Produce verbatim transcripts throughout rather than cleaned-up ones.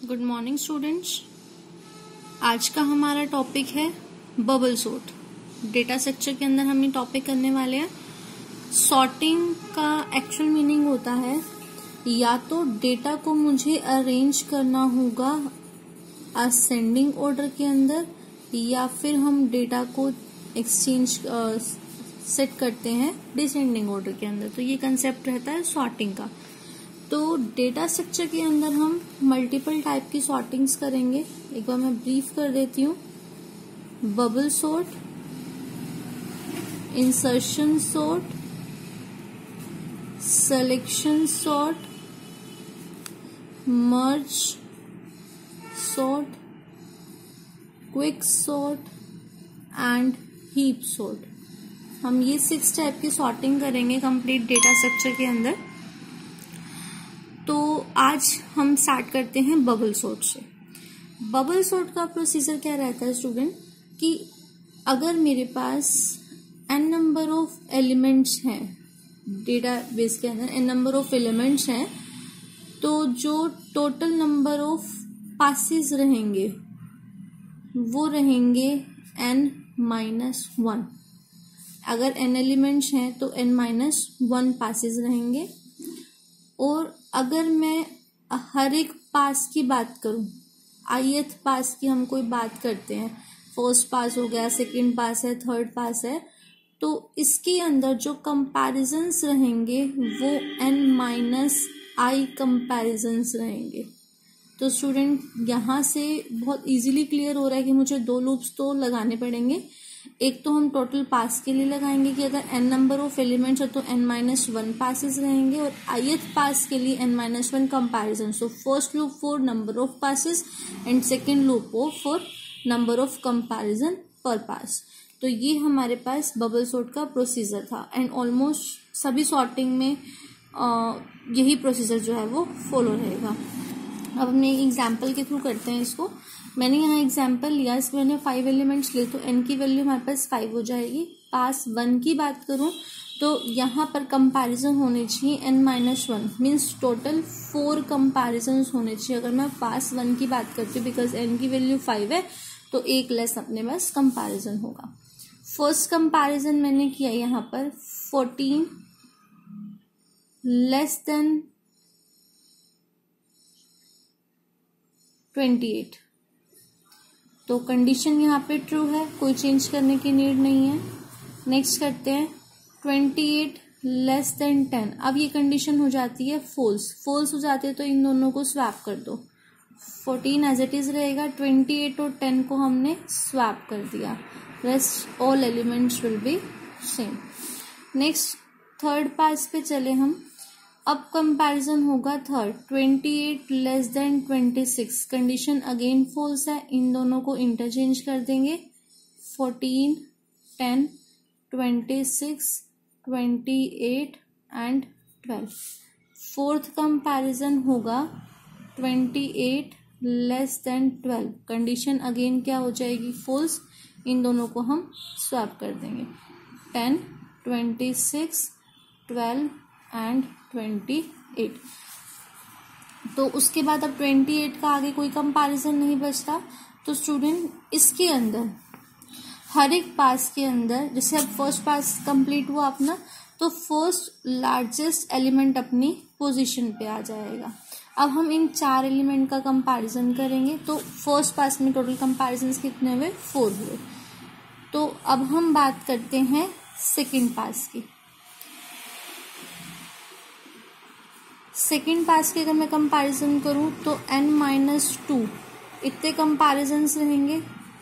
Good morning students. आज का हमारा टॉपिक है बबल सॉर्ट। डेटा स्ट्रक्चर के अंदर हम ये टॉपिक करने वाले हैं। सॉर्टिंग का एक्चुअल मीनिंग होता है या तो डेटा को मुझे अरेंज करना होगा असेंडिंग ऑर्डर के अंदर, या फिर हम डेटा को एक्सचेंज सेट करते हैं डिसेंडिंग ऑर्डर के अंदर। तो ये कंसेप्ट रहता है सॉर्टिंग का। तो डेटा स्ट्रक्चर के अंदर हम मल्टीपल टाइप की सॉर्टिंग्स करेंगे। एक बार मैं ब्रीफ कर देती हूँ। Bubble sort, insertion sort, selection sort, merge sort, quick sort and heap sort. हम ये सिक्स टाइप की सॉर्टिंग करेंगे कंप्लीट डेटा स्ट्रक्चर के अंदर। तो आज हम स्टार्ट करते हैं बबल सॉर्ट से। बबल सॉर्ट का प्रोसीजर क्या रहता है स्टूडेंट, कि अगर मेरे पास एन नंबर ऑफ एलिमेंट्स हैं डेटा बेस के अंदर, एन नंबर ऑफ एलिमेंट्स हैं, तो जो टोटल नंबर ऑफ पासेस रहेंगे वो रहेंगे एन माइनस वन। अगर एन एलिमेंट्स हैं तो एन माइनस वन पासेस रहेंगे। और अगर मैं हर एक पास की बात करूं, आईएथ पास की हम कोई बात करते हैं, फर्स्ट पास हो गया, सेकंड पास है, थर्ड पास है, तो इसके अंदर जो कंपैरिजंस रहेंगे वो एन माइनस आई कंपैरिजंस रहेंगे। तो स्टूडेंट यहाँ से बहुत इजीली क्लियर हो रहा है कि मुझे दो लूप्स तो लगाने पड़ेंगे। एक तो हम टोटल पास के लिए लगाएंगे कि अगर एन नंबर ऑफ एलिमेंट्स है तो एन माइनस वन पासेस रहेंगे, और आईएथ पास के लिए N minus one comparison. So first loop for number of passes and second loop for number of comparison पर पास। तो ये हमारे पास बबल सॉर्ट का प्रोसीजर था एंड ऑलमोस्ट सभी सॉर्टिंग में आ, यही प्रोसीजर जो है वो फॉलो रहेगा। अब हम एक एग्जाम्पल के थ्रू करते हैं इसको। मैंने यहाँ एग्जाम्पल लिया, इसमें मैंने फाइव एलिमेंट्स लिए तो एन की वैल्यू हमारे पास फाइव हो जाएगी। पास वन की बात करूँ तो यहाँ पर कंपैरिजन होने चाहिए N minus one, means total four comparison होने चाहिए। अगर मैं पास वन की बात करती हूँ, बिकॉज एन की वैल्यू फाइव है तो एक लेस अपने पास कंपैरिजन होगा। फर्स्ट कंपैरिजन मैंने किया यहाँ पर fourteen less than twenty eight, तो कंडीशन यहाँ पे ट्रू है, कोई चेंज करने की नीड नहीं है। नेक्स्ट करते हैं twenty eight less than ten. अब ये कंडीशन हो जाती है फॉल्स। फॉल्स हो जाती है तो इन दोनों को स्वैप कर दो। फोर्टीन एज इट इज रहेगा, ट्वेंटी एट और टेन को हमने स्वैप कर दिया, rest all elements will be same. Next third pass पे चले हम। अब कंपैरिजन होगा third, twenty eight less than twenty six. Condition again false है, इन दोनों को इंटरचेंज कर देंगे। Fourteen, ten, twenty six, twenty eight and twelve. Fourth comparison होगा twenty eight less than twelve. Condition again क्या हो जाएगी, फॉल्स। इन दोनों को हम स्वैप कर देंगे। Ten, twenty six, twelve and twenty eight. तो उसके बाद अब ट्वेंटी एट का आगे कोई कंपैरिजन नहीं बचता। तो स्टूडेंट इसके अंदर हर एक पास के अंदर, जैसे अब फर्स्ट पास कंप्लीट हुआ अपना, तो फर्स्ट लार्जेस्ट एलिमेंट अपनी पोजीशन पे आ जाएगा। अब हम इन चार एलिमेंट का कंपैरिजन करेंगे तो फर्स्ट पास में टोटल कंपैरिजन कितने हुए, फोर हुए। तो अब हम बात करते हैं सेकेंड पास की। सेकेंड पास के अगर मैं कंपैरिजन करूं तो एन माइनस टू इतने कंपैरिजन्स रहेंगे।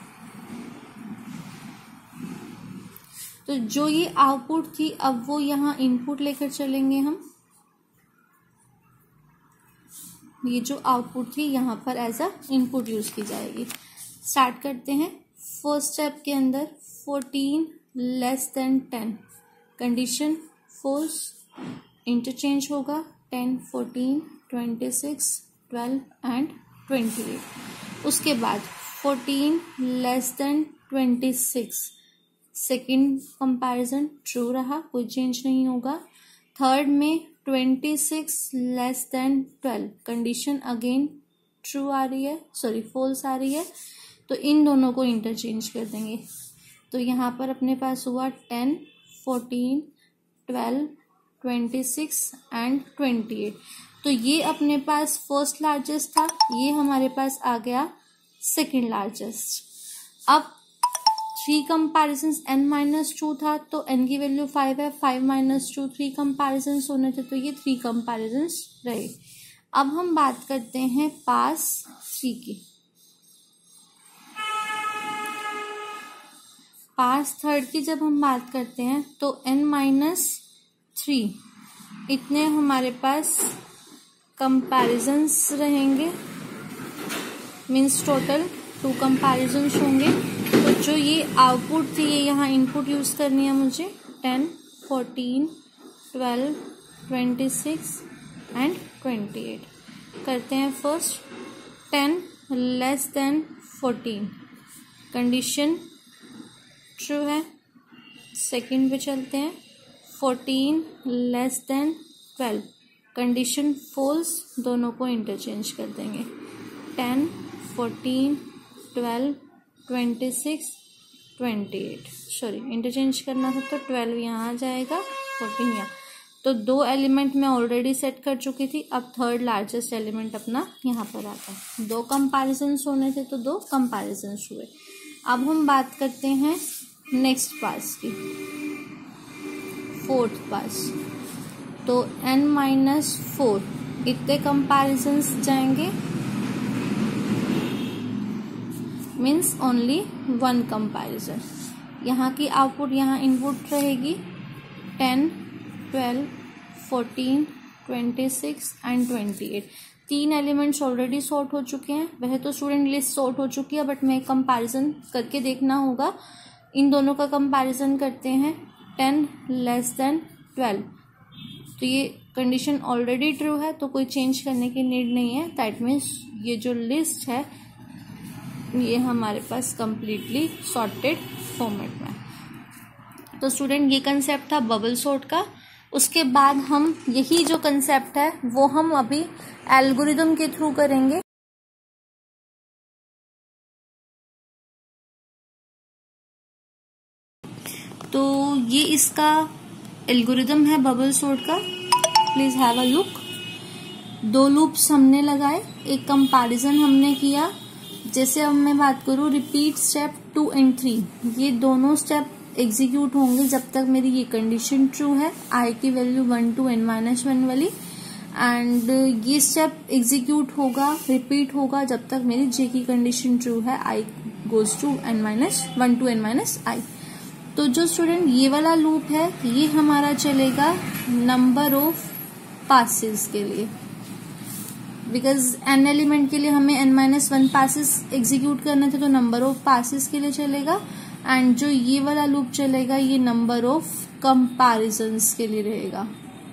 तो जो ये आउटपुट थी अब वो यहाँ इनपुट लेकर चलेंगे हम। ये जो आउटपुट थी यहाँ पर एज अ इनपुट यूज की जाएगी। स्टार्ट करते हैं। फर्स्ट स्टेप के अंदर fourteen less than ten, condition false, interchange होगा ten, fourteen, twenty six, twelve and twenty eight. उसके बाद fourteen less than twenty six, second comparison true रहा, कोई चेंज नहीं होगा। थर्ड में twenty six less than twelve, condition again true आ रही है, सॉरी फॉल्स आ रही है, तो इन दोनों को इंटरचेंज कर देंगे। तो यहाँ पर अपने पास हुआ ten, fourteen, twelve, twenty six and twenty eight. तो ये अपने पास फर्स्ट लार्जेस्ट था, ये हमारे पास आ गया सेकेंड लार्जेस्ट। अब three comparison N minus two था, तो एन की वैल्यू फाइव है, five minus two three comparison होने थे, तो ये थ्री कंपैरिजन रहे। अब हम बात करते हैं पास थ्री की। पास थर्ड की जब हम बात करते हैं तो एन माइनस थ्री इतने हमारे पास कंपैरिजन्स रहेंगे, मीन्स टोटल टू कंपैरिजन्स होंगे। तो जो ये आउटपुट थी ये यहाँ इनपुट यूज करनी है मुझे, ten, fourteen, twelve, twenty six and twenty eight. करते हैं first, ten less than fourteen, condition true है। सेकंड पे चलते हैं, fourteen less than twelve, condition false, दोनों को इंटरचेंज कर देंगे। Ten, fourteen, twelve, twenty six, twenty eight, sorry interchange करना था तो ट्वेल्व यहाँ आ जाएगा, फोर्टीन यहाँ। तो दो एलिमेंट मैं ऑलरेडी सेट कर चुकी थी, अब थर्ड लार्जेस्ट एलिमेंट अपना यहाँ पर आता है। दो कंपैरिजन्स होने थे तो दो कंपैरिजन्स हुए। अब हम बात करते हैं नेक्स्ट पास की, फोर्थ पास। तो n माइनस फोर इतने कंपैरिजन्स जाएंगे, मीन्स ओनली वन कंपैरिजन। यहाँ की आउटपुट यहाँ इनपुट रहेगी, ten, twelve, fourteen, twenty six and twenty eight. तीन एलिमेंट्स ऑलरेडी सॉर्ट हो चुके हैं। वैसे तो स्टूडेंट लिस्ट सॉर्ट हो चुकी है, बट मैं कंपैरिजन करके देखना होगा। इन दोनों का कंपैरिजन करते हैं, टेन लेस देन ट्वेल्व, तो ये कंडीशन ऑलरेडी ट्रू है तो कोई चेंज करने की नीड नहीं है। दैट मीन्स ये जो लिस्ट है ये हमारे पास कंप्लीटली सॉर्टेड फॉर्मेट में। तो स्टूडेंट ये कंसेप्ट था बबल सॉर्ट का। उसके बाद हम यही जो कंसेप्ट है वो हम अभी एल्गोरिदम के थ्रू करेंगे। तो ये इसका एल्गोरिदम है बबल सॉर्ट का, प्लीज हैव अ लुक। दो लूप्स हमने लगाए, एक कंपैरिजन हमने किया। जैसे अब मैं बात करूं repeat step two and three, ये दोनों स्टेप एग्जीक्यूट होंगे जब तक मेरी ये कंडीशन ट्रू है, आई की value one to N minus one वाली। एंड ये स्टेप एग्जीक्यूट होगा, रिपीट होगा जब तक मेरी जे की कंडीशन ट्रू है, I goes to N minus one to N minus I. तो जो स्टूडेंट ये वाला लूप है ये हमारा चलेगा नंबर ऑफ पासेस के लिए, बिकॉज एन एलिमेंट के लिए हमें N minus one passes execute करने थे, तो नंबर ऑफ पासेस के लिए चलेगा। एंड जो ये वाला लूप चलेगा ये नंबर ऑफ कंपैरिजन्स के लिए रहेगा।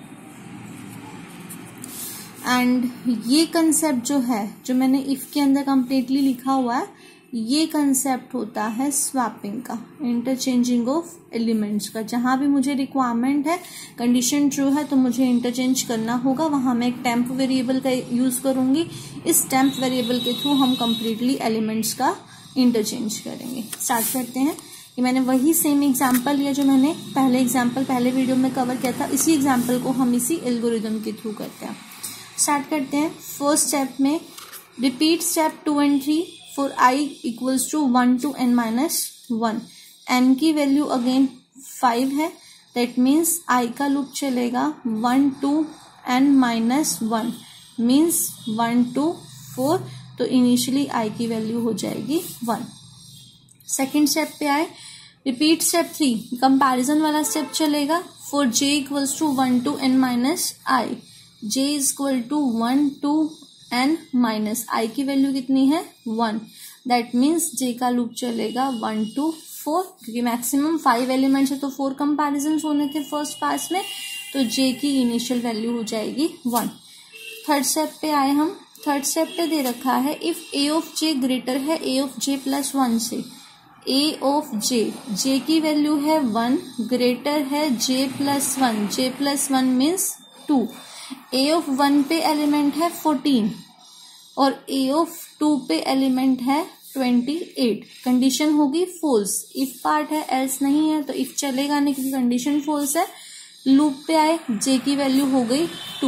एंड ये कंसेप्ट जो है, जो मैंने इफ के अंदर कंप्लीटली लिखा हुआ है, ये कंसेप्ट होता है स्वैपिंग का, इंटरचेंजिंग ऑफ एलिमेंट्स का। जहां भी मुझे रिक्वायरमेंट है, कंडीशन ट्रू है तो मुझे इंटरचेंज करना होगा, वहां मैं एक टेम्प वेरिएबल का यूज करूंगी। इस टेम्प वेरिएबल के थ्रू हम कंप्लीटली एलिमेंट्स का इंटरचेंज करेंगे। स्टार्ट करते हैं। ये मैंने वही सेम एग्जाम्पल लिया जो मैंने पहले एग्जाम्पल पहले वीडियो में कवर किया था, इसी एग्जाम्पल को हम इसी एल्गोरिदम के थ्रू करते हैं। स्टार्ट करते हैं। फर्स्ट स्टेप में repeat step two and three for I equals to one to N minus one. N की वैल्यू अगेन फाइव है, दैट मीन्स आई का लूप चलेगा one to N minus one, means one to four. तो initially I की value हो जाएगी one. Second step पे आए, रिपीट स्टेप थ्री, कंपैरिजन वाला स्टेप चलेगा। For J equals to one to N minus I, J is equal to one to N minus I की value कितनी है वन, दैट मीन्स जे का लूप चलेगा one to four, क्योंकि maximum five elements है तो फोर कंपैरिजन होने थे फर्स्ट पास में, तो जे की इनिशियल वैल्यू हो जाएगी वन। थर्ड स्टेप पे आए हम। थर्ड स्टेप पे दे रखा है if A of J greater है ए ऑफ जे प्लस वन से, ए ऑफ जे, जे की वैल्यू है वन, ग्रेटर है जे plus one, J plus one means two. A of one पे एलिमेंट है फोर्टीन, और ए ऑफ टू पे element है ट्वेंटी एट, कंडीशन होगी फॉल्स। इफ पार्ट है, एल्स नहीं है, तो इफ चलेगा नहीं क्योंकि कंडीशन फॉल्स है। लूप पे आए, जे की वैल्यू हो गई two.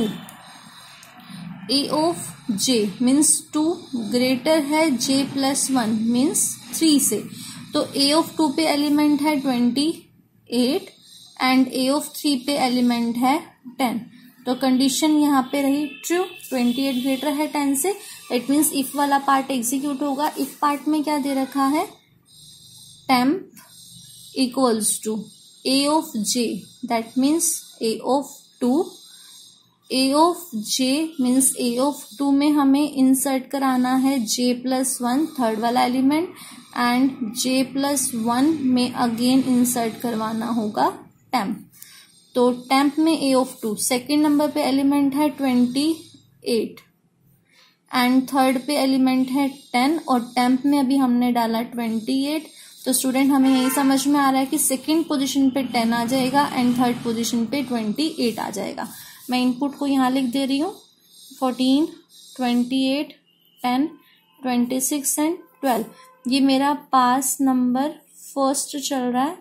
A of J means two greater है जे प्लस वन मीन्स थ्री से, तो ए ऑफ टू पे एलिमेंट है twenty eight and A of three पे एलिमेंट है टेन, तो कंडीशन यहाँ पे रही ट्रू, ट्वेंटी एट ग्रेटर है टेन से। दैट मीन्स इफ वाला पार्ट एग्जीक्यूट होगा। इफ पार्ट में क्या दे रखा है, temp equals to A of J, that means a of two. A of J means a of two में हमें इंसर्ट कराना है जे प्लस वन, थर्ड वाला element, and j plus one में अगेन इंसर्ट करवाना होगा टेम्प। तो टेम्प में a of two, second number पे एलिमेंट है ट्वेंटी एट एंड थर्ड पे एलिमेंट है टेन, और टेम्प में अभी हमने डाला ट्वेंटी एट। तो स्टूडेंट हमें यही समझ में आ रहा है कि सेकेंड पोजीशन पे टेन आ जाएगा एंड थर्ड पोजीशन पे ट्वेंटी एट आ जाएगा। मैं इनपुट को यहाँ लिख दे रही हूँ, fourteen, twenty eight, ten, twenty six and twelve. ये मेरा पास नंबर फर्स्ट चल रहा है।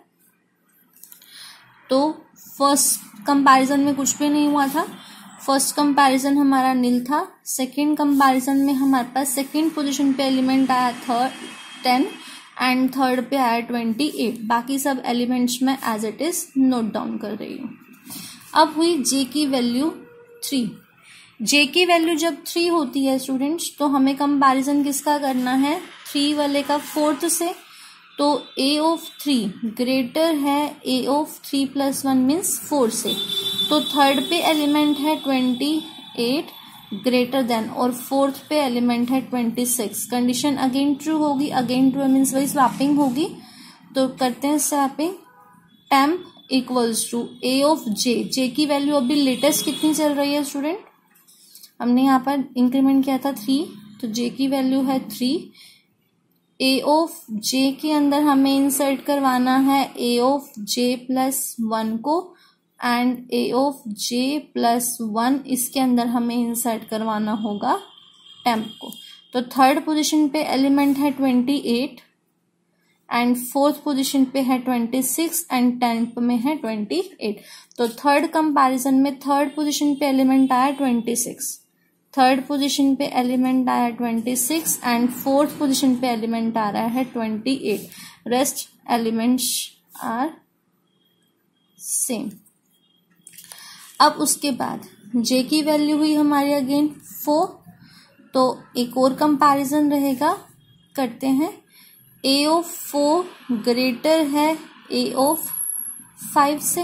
तो फर्स्ट कंपैरिजन में कुछ भी नहीं हुआ था, फर्स्ट कंपैरिजन हमारा नील था। सेकंड कंपैरिजन में हमारे पास सेकंड पोजीशन पे एलिमेंट आया थर्ड टेन एंड थर्ड पे आया ट्वेंटी एट। बाकी सब एलिमेंट्स में as it is note down कर रही हूँ। अब हुई जे की वैल्यू थ्री। जे की वैल्यू जब थ्री होती है स्टूडेंट्स, तो हमें कंपैरिजन किसका करना है, थ्री वाले का फोर्थ से। तो ए ऑफ थ्री ग्रेटर है ए of three plus one means four से, तो थर्ड पे एलिमेंट है ट्वेंटी एट ग्रेटर देन, और फोर्थ पे एलिमेंट है twenty six. Condition again true होगी, अगेन ट्रू मीन्स वही स्वैपिंग होगी। तो करते हैं swapping, temp equals to A of j, j की वैल्यू अभी लेटेस्ट कितनी चल रही है स्टूडेंट, हमने यहाँ पर इंक्रीमेंट किया था थ्री, तो जे की वैल्यू है थ्री। ए ऑफ जे के अंदर हमें इंसर्ट करवाना है ए ऑफ जे प्लस वन को, and A of J plus one इसके अंदर हमें इंसर्ट करवाना होगा टेम्प को। तो थर्ड पोजीशन पे एलिमेंट है twenty eight and fourth position पे है ट्वेंटी सिक्स एंड टेंथ में है ट्वेंटी एट। तो थर्ड कंपैरिजन में थर्ड पोजीशन पे एलिमेंट आया ट्वेंटी सिक्स, थर्ड पोजीशन पे एलिमेंट आया twenty six and fourth position पे एलिमेंट आ रहा है twenty eight. Rest elements are same. अब उसके बाद जे की वैल्यू हुई हमारी अगेन फोर, तो एक और कंपैरिजन रहेगा, करते हैं। ए ऑफ फोर ग्रेटर है ए ऑफ फाइव से,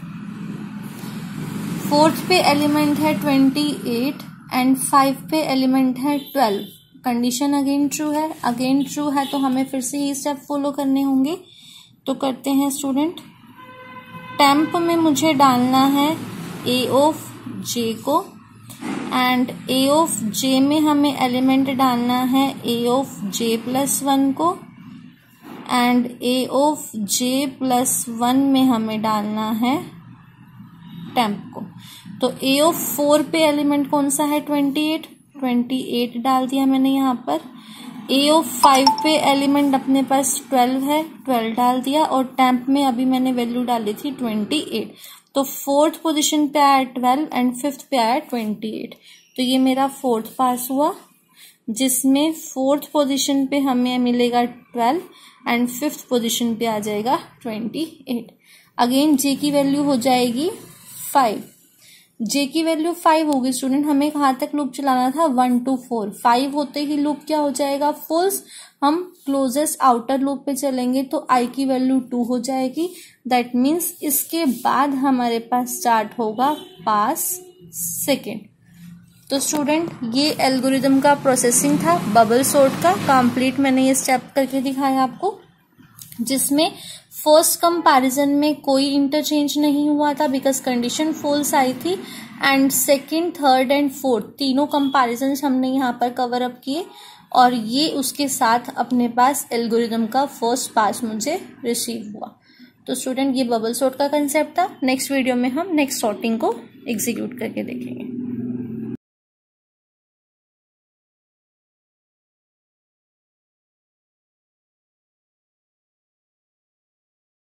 फोर्थ पे एलिमेंट है ट्वेंटी एट एंड फाइव पे एलिमेंट है ट्वेल्व। कंडीशन अगेन ट्रू है, अगेन ट्रू है तो हमें फिर से ये स्टेप फॉलो करने होंगे। तो करते हैं स्टूडेंट, टेम्प में मुझे डालना है ए ऑफ जे को, एंड ए ऑफ जे में हमें एलिमेंट डालना है ए ऑफ जे प्लस वन को, and A of J plus one में हमें डालना है टेम्प को। तो ए ऑफ फोर पे एलिमेंट कौन सा है, ट्वेंटी एट, ट्वेंटी एट डाल दिया मैंने यहाँ पर। ए ऑफ फाइव पे एलिमेंट अपने पास ट्वेल्व है, ट्वेल्व डाल दिया, और टेम्प में अभी मैंने वैल्यू डाली थी ट्वेंटी एट। तो फोर्थ पोजीशन पे आया ट्वेल्व एंड फिफ्थ पे आया ट्वेंटी एट। तो ये मेरा फोर्थ पास हुआ, जिसमें फोर्थ पोजीशन पे हमें मिलेगा ट्वेल्व एंड फिफ्थ पोजीशन पे आ जाएगा ट्वेंटी एट। अगेन जे की वैल्यू हो जाएगी फाइव, जे की वैल्यू फाइव होगी स्टूडेंट। हमें कहाँ तक लूप चलाना था, वन टू फोर। फाइव होते ही लूप क्या हो जाएगा, फुल्स। हम क्लोजेस्ट आउटर लूप पे चलेंगे तो आई की वैल्यू टू हो जाएगी। दैट मीन्स इसके बाद हमारे पास स्टार्ट होगा पास सेकेंड। तो स्टूडेंट ये एल्गोरिदम का प्रोसेसिंग था बबल सॉर्ट का, कंप्लीट मैंने ये स्टेप करके दिखाया आपको, जिसमें फर्स्ट कंपैरिजन में कोई इंटरचेंज नहीं हुआ था बिकॉज कंडीशन फॉल्स आई थी, and second, third and fourth तीनों कंपैरिजन हमने यहाँ पर कवर अप किए, और ये उसके साथ अपने पास एल्गोरिदम का फर्स्ट पास मुझे रिसीव हुआ। तो स्टूडेंट ये बबल सॉर्ट का कंसेप्ट था। नेक्स्ट वीडियो में हम नेक्स्ट सॉर्टिंग को एग्जीक्यूट करके देखेंगे।